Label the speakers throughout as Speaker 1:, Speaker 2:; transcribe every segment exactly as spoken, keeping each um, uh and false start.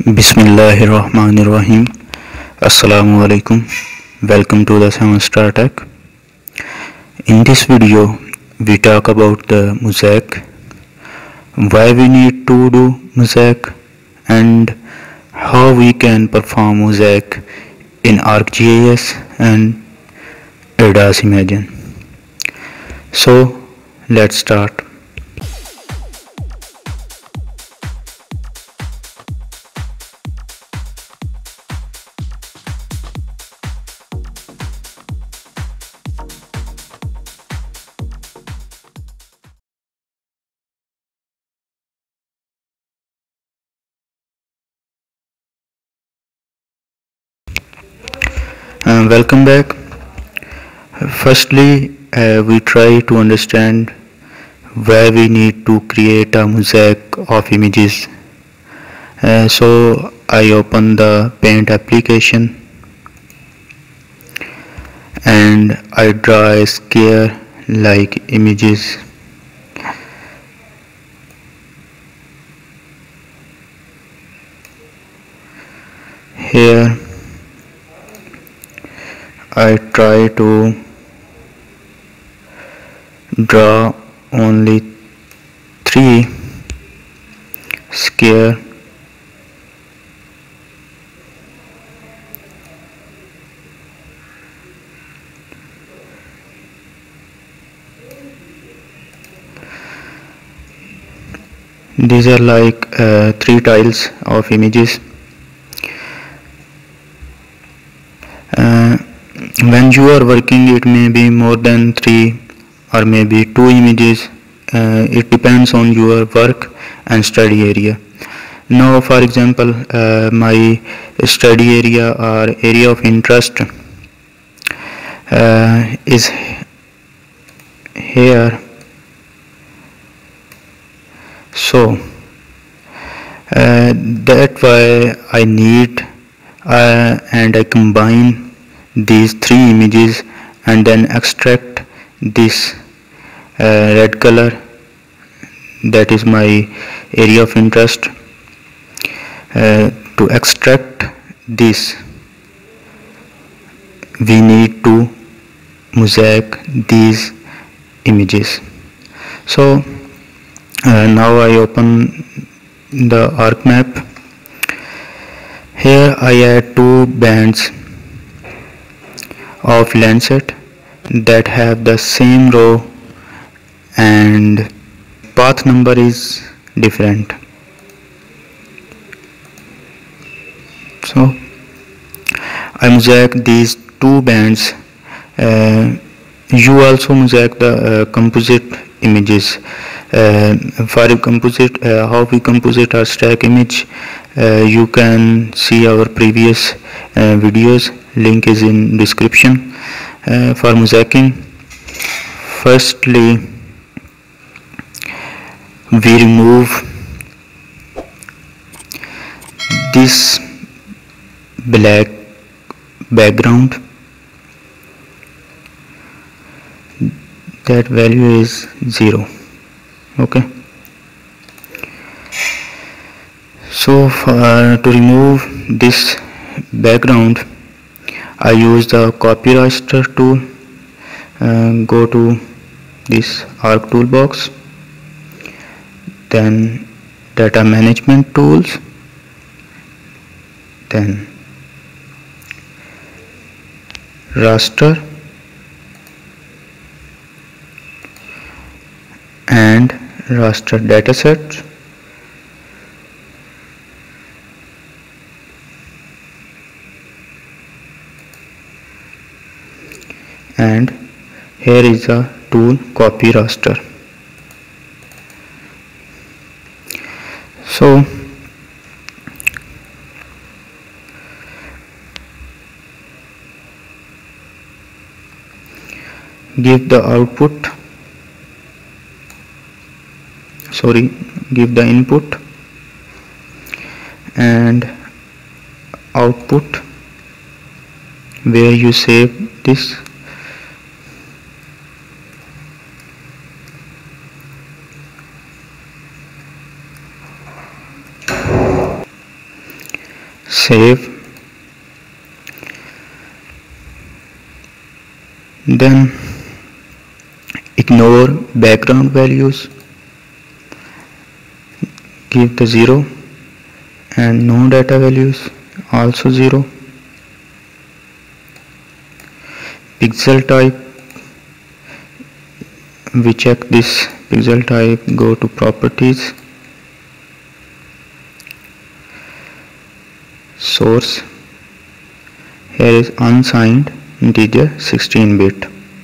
Speaker 1: Bismillahirrahmanirrahim. Assalamu alaikum. Welcome to the seven Star Tech. In this video, we talk about the mosaic, why we need to do mosaic, and how we can perform mosaic in ArcGIS and A D A S Imagine. So, let's start. Uh, welcome back. Firstly, uh, we try to understand why we need to create a mosaic of images. Uh, so I open the Paint application and I draw a square like images. Here I try to draw only three square these are like uh, three tiles of images. Uh, when you are working, it may be more than three or maybe two images. Uh, it depends on your work and study area. Now, for example, uh, my study area or area of interest uh, is here. So uh, that why I need uh, and I combine these three images and then extract this uh, red color, that is my area of interest. Uh, to extract this we need to mosaic these images. So uh, now I open the ArcMap. Here I add two bands of Landsat that have the same row and path number is different. So I mosaic these two bands. Uh, you also mosaic the uh, composite images. Uh, for a composite, uh, how we composite or stack image, uh, you can see our previous uh, videos. Link is in description. Uh, for mosaicing, firstly we remove this black background. That value is zero. Okay, so for, to remove this background, I use the copy raster tool. Uh, go to this arc toolbox, then data management tools, then raster and raster dataset. And here is a tool copy raster. So give the output, sorry give the input and output where you save this. save. Then ignore background values, give the zero, and no data values also zero. Pixel type, we check this pixel type, go to properties, source, here is unsigned integer sixteen bit,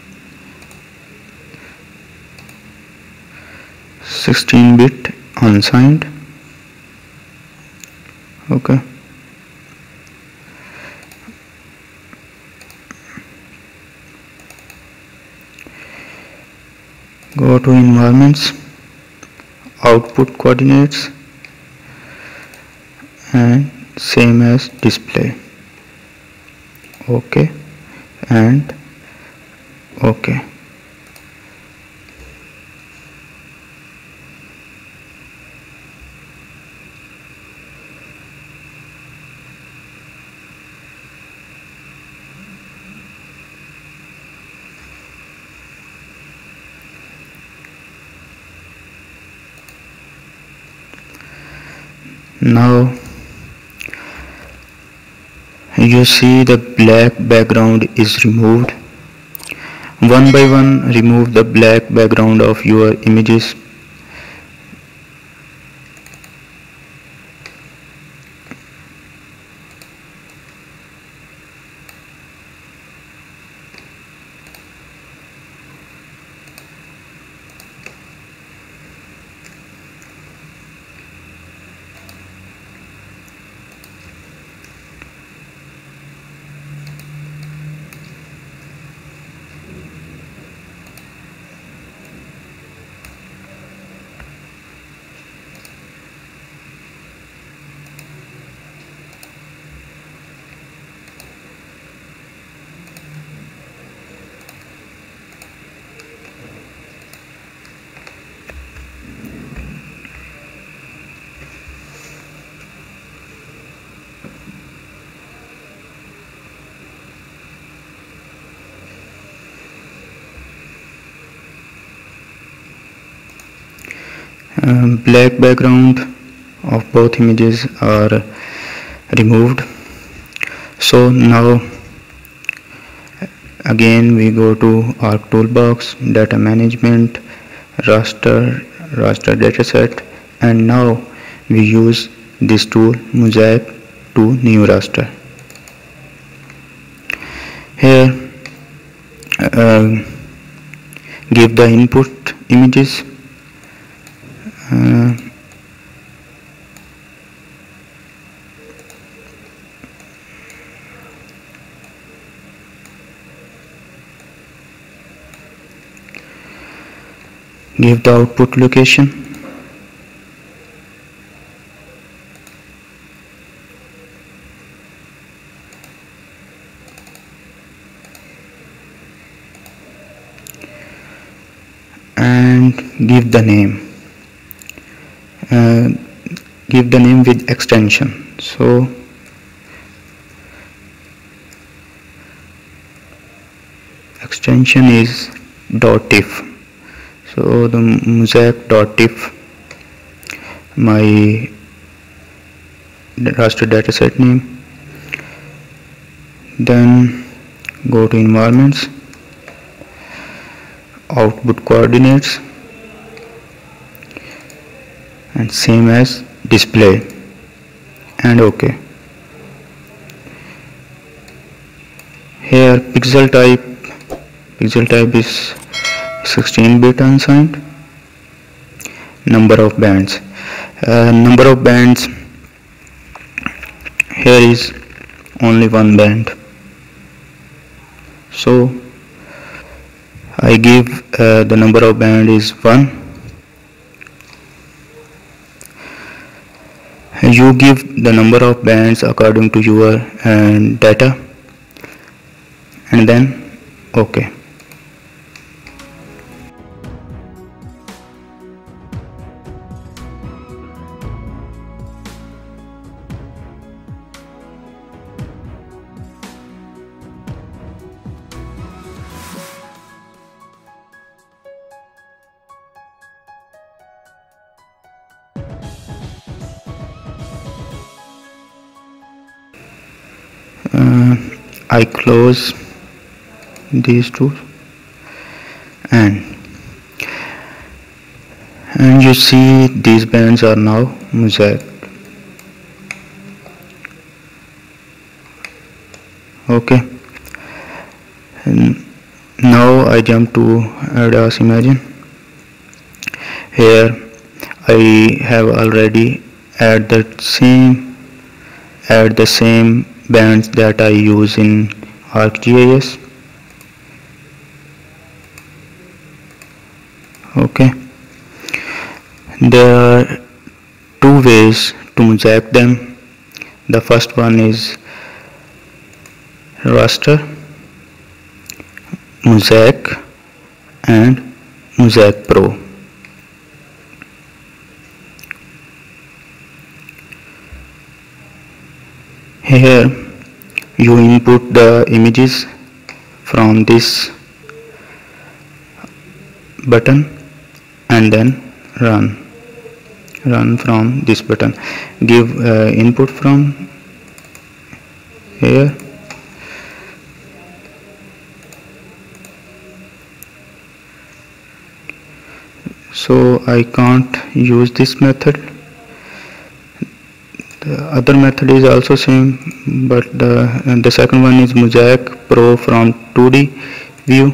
Speaker 1: sixteen bit unsigned. Okay, go to environments, output coordinates, and same as display. Okay and okay. Now you see the black background is removed. One by one remove the black background of your images. Um, black background of both images are removed. So now again we go to Arc Toolbox, data management, raster, raster dataset, and now we use this tool Mosaic to new raster. Here uh, give the input images. Uh, give the output location. And give the name. Uh, give the name with extension. So extension is .tiff. So the mosaic.tiff, my raster dataset name. Then go to environments, output coordinates, and same as display, and OK. Here pixel type, pixel type is sixteen bit unsigned. Number of bands, uh, number of bands here is only one band, so I give uh, the number of band is one. You give the number of bands according to your uh, data, and then OK. I close these two, and and you see these bands are now mosaic. Okay, and now I jump to ADAS Imagine. Here I have already add the same add the same bands that I use in ArcGIS. Okay, there are two ways to mosaic them. The first one is raster, mosaic, and Mosaic Pro. Here you input the images from this button and then run run from this button. Give uh, input from here. So I can't use this method. The other method is also same, but the and the second one is Mosaic Pro from two D view.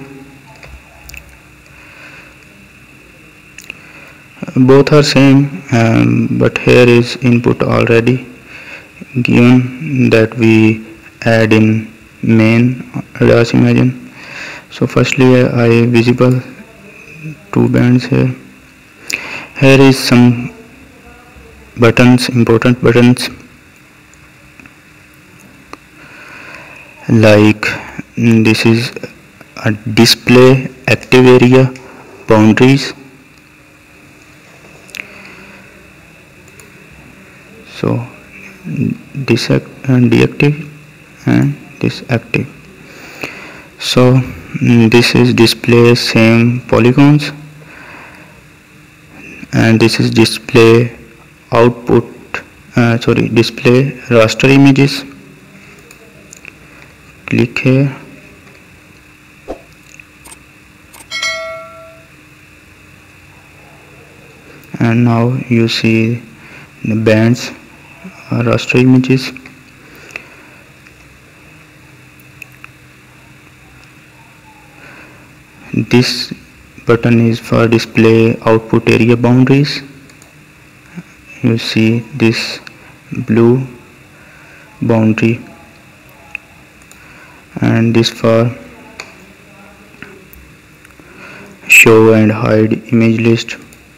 Speaker 1: Both are same, um, but here is input already given that we add in main ADAS Imagine. So firstly I visible two bands here. Here is some buttons, important buttons, like this is a display active area boundaries. So this and deactive and this active. So this is display same polygons, and this is display output uh, sorry display raster images. Click here, and now you see the bands uh, raster images. This button is for display output area boundaries. You see this blue boundary, and this for show and hide image list.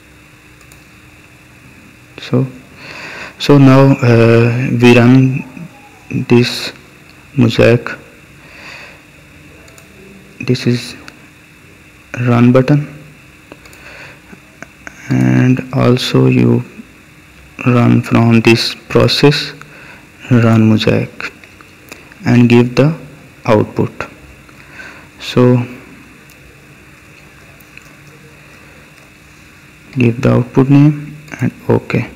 Speaker 1: So so now uh, we run this mosaic. This is run button, and also you run from this process run mosaic and give the output. So give the output name and OK.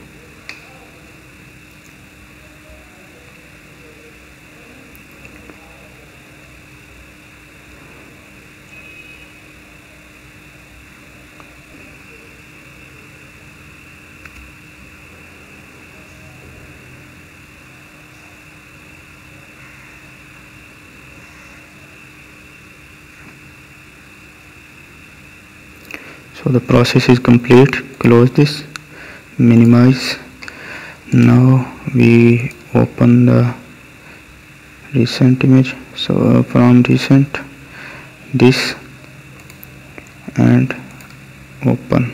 Speaker 1: So the process is complete. Close this, minimize. Now we open the recent image. So from recent this and open.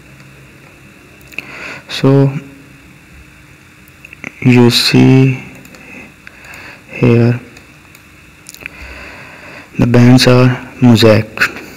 Speaker 1: So you see here the bands are mosaic.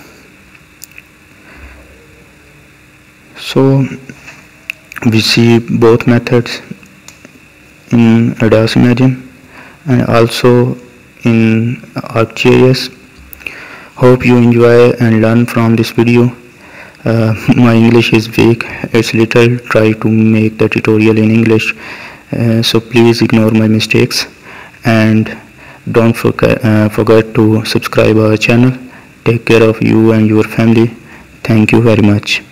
Speaker 1: So we see both methods in ADAS Imagine and also in ArcGIS. Hope you enjoy and learn from this video. Uh, my English is weak, it's little. Try to make the tutorial in English, uh, so please ignore my mistakes and Don't forget, uh, forget to subscribe our channel. Take care of you and your family. Thank you very much.